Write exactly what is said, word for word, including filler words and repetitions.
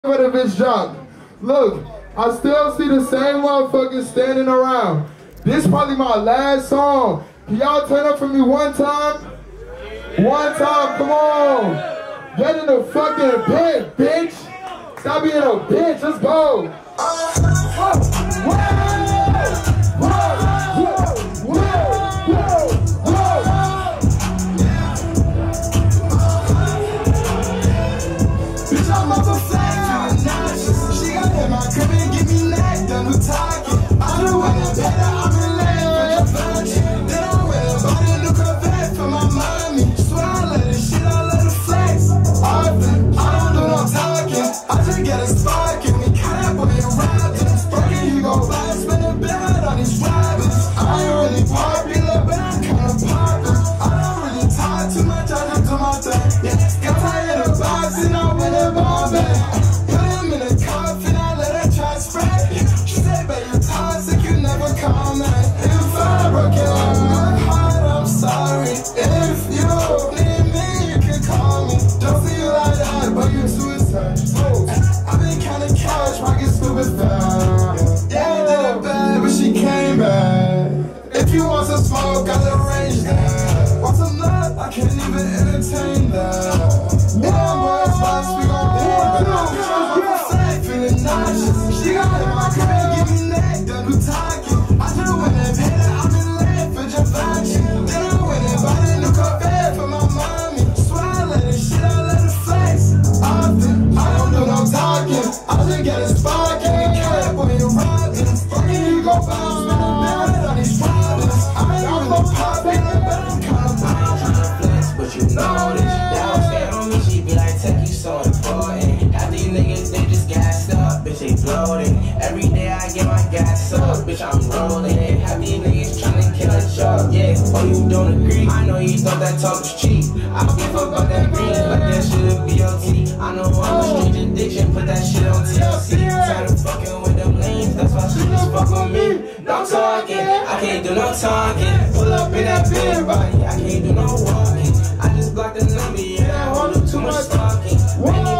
Where the bitch dropped. Look, I still see the same motherfuckers standing around. This probably my last song. Can y'all turn up for me one time? One time, come on. Get in the fucking pit, bitch. Stop being a bitch, let's go. If you want some smoke, I'll arrange that. Want some love, I can't even entertain that. Yeah, boys, boss, we gon' be but I'm safe, feeling nauseous. She got in my crib, give me neck, done with talking. I just went and paid her, I'm in late for Givenchy. Then I went and bought a new Corvette for my mommy. Swear I let it shit, I let it flex. Often, I don't do no talking. I just get a spark and a cat when you're rockin'. Fucking you go bounce, man, I'm mad on these problems. Poppin', but I'm kinda flex, but you know this. Now I'm staying on me, she be like, "Tech, you so important." Half these niggas, they just gassed up, bitch, they bloated. Every day I get my gas up, bitch, I'm rolling. Half these niggas tryna kill a job, yeah. Oh, you don't agree? I know you thought that talk was cheap. I don't give a fuck about that green, like that shit be O T. I know I'm a strange addiction, put that shit on T L C. Tired of fucking with them lanes, that's why she just fuck with me. No talking, I can't do no talking. Pull up in that big body, I can't do no walking. I just blocked the number, yeah, I won't do too much talking.